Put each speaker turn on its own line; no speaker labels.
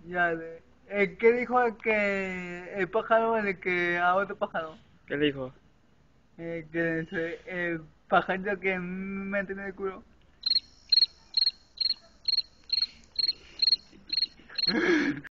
Ya, ¿qué dijo el pájaro el que a otro pájaro?
¿Qué le dijo?
El pajarito que me tiene el culo.